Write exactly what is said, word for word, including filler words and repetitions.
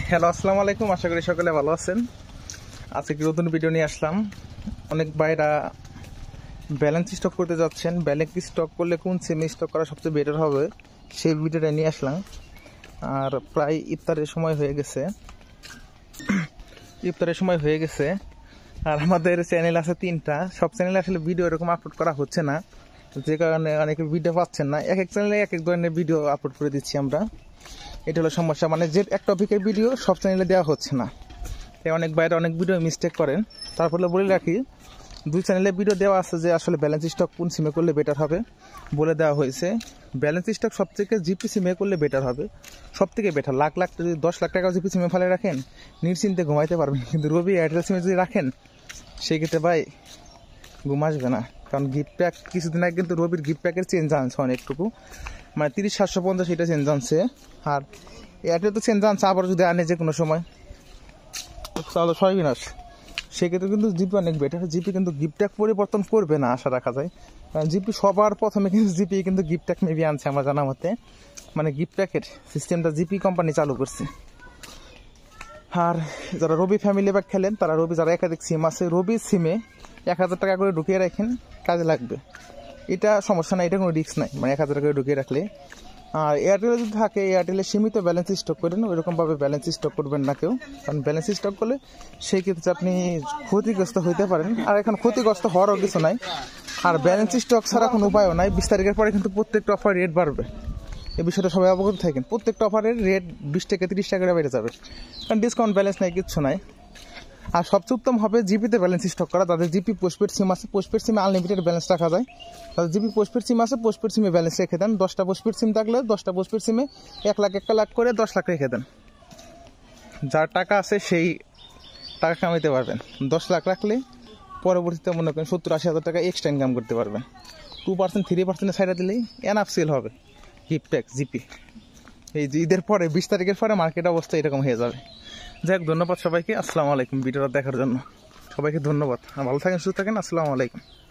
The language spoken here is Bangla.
হ্যালো, আসসালামু আলাইকুম। আশা করি সকলে ভালো আছেন। আজকে কি নতুন ভিডিও নিয়ে আসলাম। অনেক ভাইরা ব্যালেন্স স্টক করতে যাচ্ছেন, ব্যালেন্স স্টক করলে কোন সিমে স্টক করা সবচেয়ে বেটার হবে সেই ভিডিওটা নিয়ে আসলাম। আর প্রায় ইফতারের সময় হয়ে গেছে ইফতারের সময় হয়ে গেছে আর আমাদের চ্যানেল আছে তিনটা, সব চ্যানেলে আসলে ভিডিও এরকম আপলোড করা হচ্ছে না, যে কারণে অনেকে ভিডিও পাচ্ছেন না। এক এক চ্যানেলে এক এক ধরনের ভিডিও আপলোড করে দিচ্ছি আমরা। এটা হলো সমস্যা, মানে যে এক টপিকের ভিডিও সব চ্যানেলে দেওয়া হচ্ছে না, তাই অনেক বাইরে অনেক ভিডিও মিস্টেক করেন। তারপরে বলে রাখি, দুই চ্যানেলে ভিডিও দেওয়া আছে যে আসলে ব্যালেন্স স্টক কোন সিমে করলে বেটার হবে বলে দেওয়া হয়েছে। ব্যালেন্স স্টক সব থেকে জিপি সিমে করলে বেটার হবে, সব থেকে বেটার। লাখ লাখ যদি দশ লাখ টাকা জিপি সিমে ফেলে রাখেন নিশ্চিন্তে ঘুমাইতে পারবেন, কিন্তু রবি এয়ারটেল সিমে যদি রাখেন সেই ক্ষেত্রে ভাই ঘুম আসবে না। কারণ গিফট প্যাক কিছুদিন আগে কিন্তু রবির গিফট প্যাকের চেঞ্জ আনছে অনেকটুকু, মানে তিরিশ সাতশো পঞ্চাশ এটা চেঞ্জ আনছে। আর এয়ারটেল তো চেঞ্জ আনছে, আবার যদি আনে যে কোনো সময় তাহলে ছয় বিনাশ, সেক্ষেত্রে কিন্তু জিপি অনেক বেটার। জিপি কিন্তু গিফট ট্যাগ পরিবর্তন করবে না আশা রাখা যায়, কারণ জিপি সবার প্রথমে কিন্তু জিপি কিন্তু গিফট ট্যাগ মেবি আনছে আমার জানা মতে, মানে গিফট ট্যাগের সিস্টেমটা জিপি কোম্পানি চালু করছে। আর যারা রবি ফ্যামিলি ব্যাগ খেলেন তারা রবি, যারা একাধিক সিম আছে রবি সিমে এক হাজার টাকা করে ঢুকিয়ে রাখেন, কাজে লাগবে। এটা সমস্যা নাই, এটা কোনো রিস্ক নাই, মানে এক হাজার টাকা করে ঢুকিয়ে রাখলে। আর এয়ারটেলে যদি থাকে এয়ারটেলে সীমিত ব্যালেন্স স্টক করেন, ওইরকমভাবে ব্যালেন্স স্টক করবেন না কেউ, কারণ ব্যালেন্স স্টক করলে সেই ক্ষেত্রে আপনি ক্ষতিগ্রস্ত হইতে পারেন। আর এখন ক্ষতিগ্রস্ত হওয়ারও কিছু নাই, আর ব্যালেন্স স্টক ছাড়া কোনো উপায়ও নাই। বিশ তারিখের পরে কিন্তু প্রত্যেকটা অফার রেট বাড়বে, এই বিষয়টা সবাই অবগত থাকেন। প্রত্যেকটা অফারের রেট বিশ থেকে তিরিশ টাকা করে বেড়ে যাবে, কারণ ডিসকাউন্ট ব্যালেন্স নাই, কিচ্ছু নাই। আর সবচেয়ে উত্তম হবে জিপিতে ব্যালেন্স স্টক করা। তাদের জিপি পোস্টপেড সিম আছে, পোস্টপেড সিমে আনলিমিটেড ব্যালেন্স রাখা যায়। তাদের জিপি পোস্টপেড সিম আছে, পোস্টপেড সিমে ব্যালেন্স রেখে দেন। দশটা পোস্টপেড সিম থাকলে দশটা পোস্টপেড সিমে এক লাখ একটা লাখ করে দশ লাখ রেখে দেন। যার টাকা আছে সেই টাকা কামাইতে পারবেন। দশ লাখ রাখলে পরবর্তীতে মনে করেন সত্তর আশি হাজার টাকা এক্সট্রা ইনকাম করতে পারবেন। টু পার্সেন্ট থ্রি পার্সেন্টের সাইডে দিলেই এনাফ সেল হবে গিফট প্যাক জিপি। এই যে ঈদের পরে বিশ তারিখের পরে মার্কেট অবস্থা এরকম হয়ে যাবে। যাই হোক, ধন্যবাদ সবাইকে। আসসালামু আলাইকুম। ভিডিওটা দেখার জন্য সবাইকে ধন্যবাদ। ভালো থাকেন, সুস্থ থাকেন। আসসালামু আলাইকুম।